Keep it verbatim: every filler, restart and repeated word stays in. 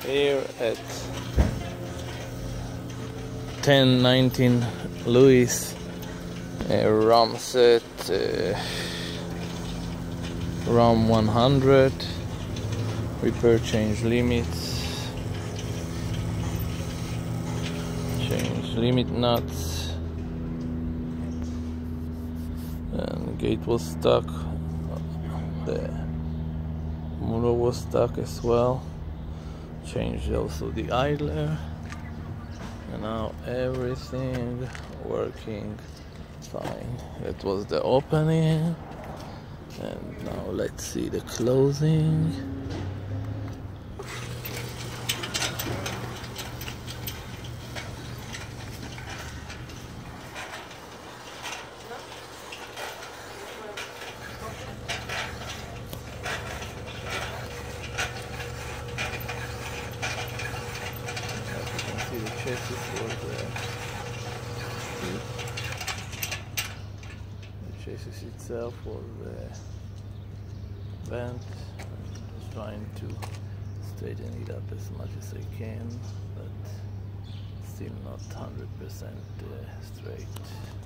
here at ten nineteen Louis, uh, Ramset, uh, Ram one hundred, repair change limits, change limit nuts, and gate was stuck, the motor was stuck as well. Changed also the idler, and now everything working fine. That was the opening, and now let's see the closing. The chassis was uh, the chassis itself was uh, bent. I'm just trying to straighten it up as much as I can, but still not one hundred percent uh, straight.